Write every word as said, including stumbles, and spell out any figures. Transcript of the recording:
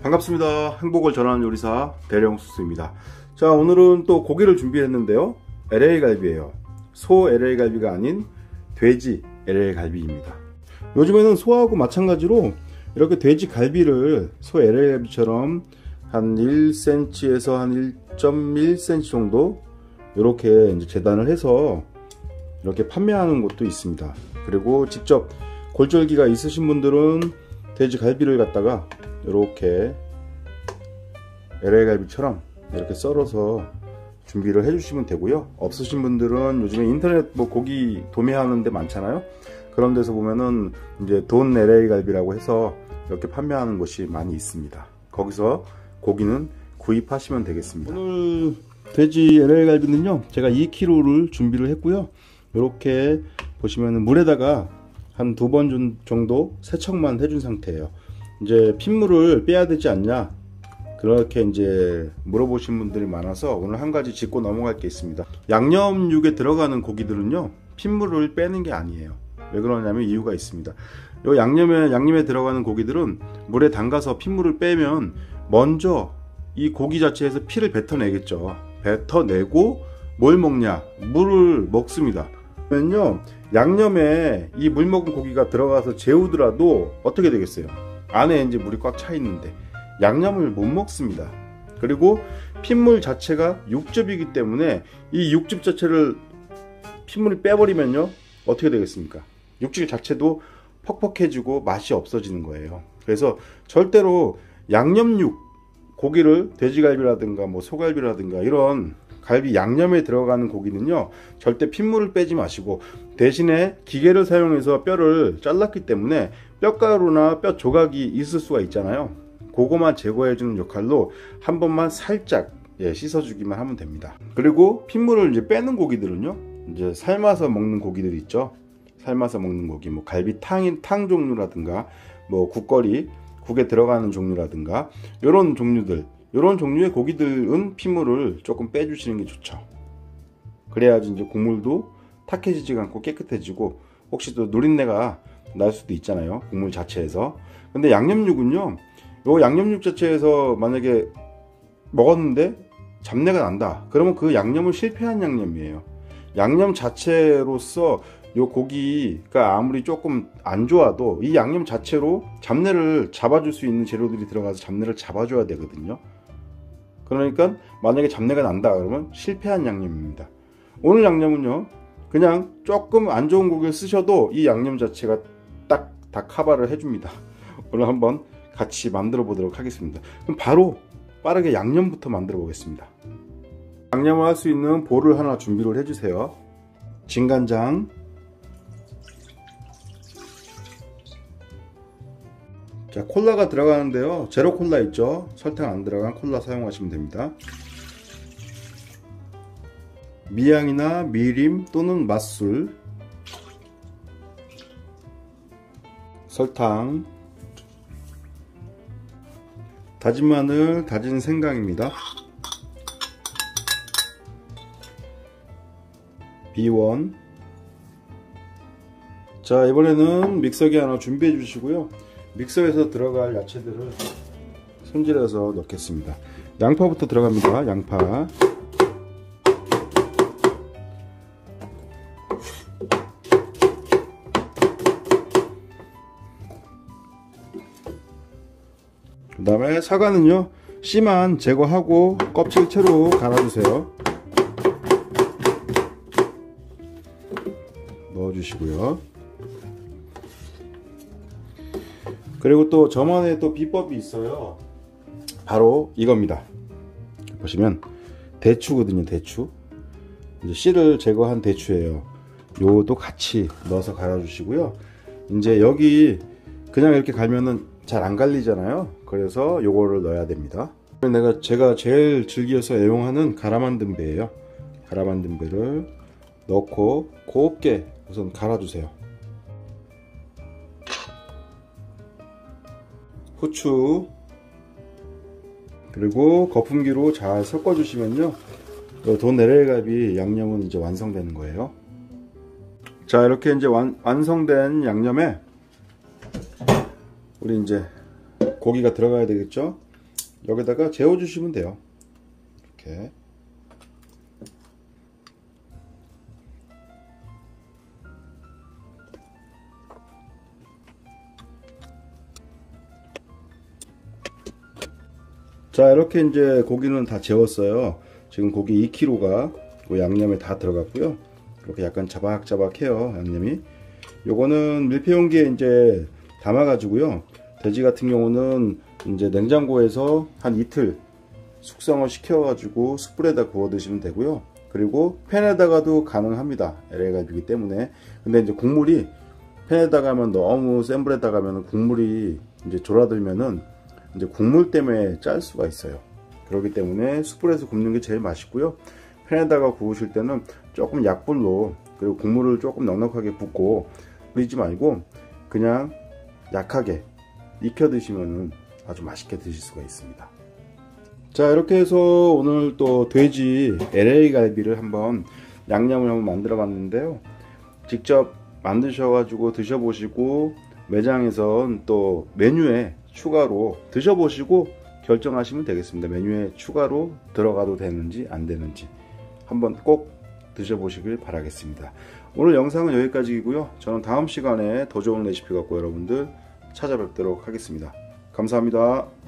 반갑습니다. 행복을 전하는 요리사 대령수수입니다. 자, 오늘은 또 고기를 준비했는데요. 엘에이 갈비예요. 소 엘에이 갈비가 아닌 돼지 엘에이 갈비입니다. 요즘에는 소하고 마찬가지로 이렇게 돼지 갈비를 소 엘에이 갈비처럼 한 일 센티미터에서 한 일 점 일 센티미터 정도 이렇게 이제 재단을 해서 이렇게 판매하는 곳도 있습니다. 그리고 직접 골절기가 있으신 분들은 돼지 갈비를 갖다가 이렇게 엘에이 갈비처럼 이렇게 썰어서 준비를 해주시면 되고요. 없으신 분들은 요즘에 인터넷 뭐 고기 도매하는 데 많잖아요. 그런 데서 보면은 이제 돈 엘에이 갈비라고 해서 이렇게 판매하는 곳이 많이 있습니다. 거기서 고기는 구입하시면 되겠습니다. 오늘 돼지 엘에이 갈비는요, 제가 이 킬로그램를 준비를 했고요. 이렇게 보시면은 물에다가 한 두 번 정도 세척만 해준 상태예요. 이제 핏물을 빼야 되지 않냐, 그렇게 이제 물어보신 분들이 많아서 오늘 한 가지 짚고 넘어갈 게 있습니다. 양념육에 들어가는 고기들은요, 핏물을 빼는 게 아니에요. 왜 그러냐면 이유가 있습니다. 요 양념에 양념에 들어가는 고기들은 물에 담가서 핏물을 빼면 먼저 이 고기 자체에서 피를 뱉어내겠죠. 뱉어내고 뭘 먹냐? 물을 먹습니다. 그러면요, 양념에 이 물 먹은 고기가 들어가서 재우더라도 어떻게 되겠어요? 안에 이제 물이 꽉 차 있는데 양념을 못 먹습니다. 그리고 핏물 자체가 육즙이기 때문에 이 육즙 자체를 핏물을 빼버리면요, 어떻게 되겠습니까? 육즙 자체도 퍽퍽해지고 맛이 없어지는 거예요. 그래서 절대로 양념육 고기를 돼지갈비라든가 뭐 소갈비라든가 이런 갈비 양념에 들어가는 고기는요, 절대 핏물을 빼지 마시고 대신에 기계를 사용해서 뼈를 잘랐기 때문에 뼈가루나 뼈 조각이 있을 수가 있잖아요. 그거만 제거해 주는 역할로 한 번만 살짝 예, 씻어주기만 하면 됩니다. 그리고 핏물을 이제 빼는 고기들은요, 이제 삶아서 먹는 고기들 있죠. 삶아서 먹는 고기, 뭐 갈비탕인 탕 종류라든가 뭐 국거리 국에 들어가는 종류라든가 이런 종류들, 이런 종류의 고기들은 핏물을 조금 빼주시는 게 좋죠. 그래야지 이제 국물도 탁해지지가 않고 깨끗해지고 혹시 또 누린내가 날 수도 있잖아요, 국물 자체에서. 근데 양념육은요, 요 양념육 자체에서 만약에 먹었는데 잡내가 난다, 그러면 그 양념은 실패한 양념이에요. 양념 자체로서 요 고기가 아무리 조금 안 좋아도 이 양념 자체로 잡내를 잡아줄 수 있는 재료들이 들어가서 잡내를 잡아줘야 되거든요. 그러니까 만약에 잡내가 난다 그러면 실패한 양념입니다. 오늘 양념은요, 그냥 조금 안 좋은 고기를 쓰셔도 이 양념 자체가 딱 다 커버를 해줍니다. 오늘 한번 같이 만들어 보도록 하겠습니다. 그럼 바로 빠르게 양념부터 만들어 보겠습니다. 양념을 할 수 있는 볼을 하나 준비를 해주세요. 진간장, 자, 콜라가 들어가는데요, 제로 콜라 있죠, 설탕 안 들어간 콜라 사용하시면 됩니다. 미양이나 미림 또는 맛술, 설탕, 다진 마늘, 다진 생강입니다. 비원. 자, 이번에는 믹서기 하나 준비해 주시고요. 믹서에서 들어갈 야채들을 손질해서 넣겠습니다. 양파부터 들어갑니다. 양파. 그 다음에 사과는요, 씨만 제거하고 껍질 채로 갈아주세요. 넣어주시고요. 그리고 또 저만의 또 비법이 있어요. 바로 이겁니다. 보시면 대추거든요. 대추. 이제 씨를 제거한 대추예요. 요것도 같이 넣어서 갈아주시고요. 이제 여기 그냥 이렇게 갈면은 잘 안 갈리잖아요. 그래서 요거를 넣어야 됩니다. 내가 제가 제일 즐겨서 애용하는 갈아 만든 배예요. 갈아 만든 배를 넣고 곱게 우선 갈아주세요. 후추, 그리고 거품기로 잘 섞어주시면요, 돈 엘에이 갈비 양념은 이제 완성되는 거예요. 자, 이렇게 이제 완, 완성된 양념에 우리 이제 고기가 들어가야 되겠죠. 여기다가 재워 주시면 돼요. 이렇게. 자, 이렇게 이제 고기는 다 재웠어요. 지금 고기 이 킬로그램가 양념에 다 들어갔고요. 이렇게 약간 자박자박해요, 양념이. 요거는 밀폐용기에 이제 담아 가지고요. 돼지 같은 경우는 이제 냉장고에서 한 이틀 숙성을 시켜 가지고 숯불에다 구워 드시면 되고요. 그리고 팬에다가도 가능합니다. 엘에이 갈비이기 때문에. 근데 이제 국물이 팬에다가 하면 너무 센 불에다가 하면 국물이 이제 졸아들면은 이제 국물 때문에 짤 수가 있어요. 그렇기 때문에 숯불에서 굽는 게 제일 맛있고요. 팬에다가 구우실 때는 조금 약불로, 그리고 국물을 조금 넉넉하게 붓고 끓이지 말고 그냥 약하게 익혀 드시면 아주 맛있게 드실 수가 있습니다. 자, 이렇게 해서 오늘 또 돼지 엘에이 갈비를 한번 양념을 한번 만들어 봤는데요. 직접 만드셔 가지고 드셔보시고 매장에서 또 메뉴에 추가로 드셔보시고 결정하시면 되겠습니다. 메뉴에 추가로 들어가도 되는지 안 되는지 한번 꼭 드셔보시길 바라겠습니다. 오늘 영상은 여기까지이고요. 저는 다음 시간에 더 좋은 레시피 갖고 여러분들 찾아뵙도록 하겠습니다. 감사합니다.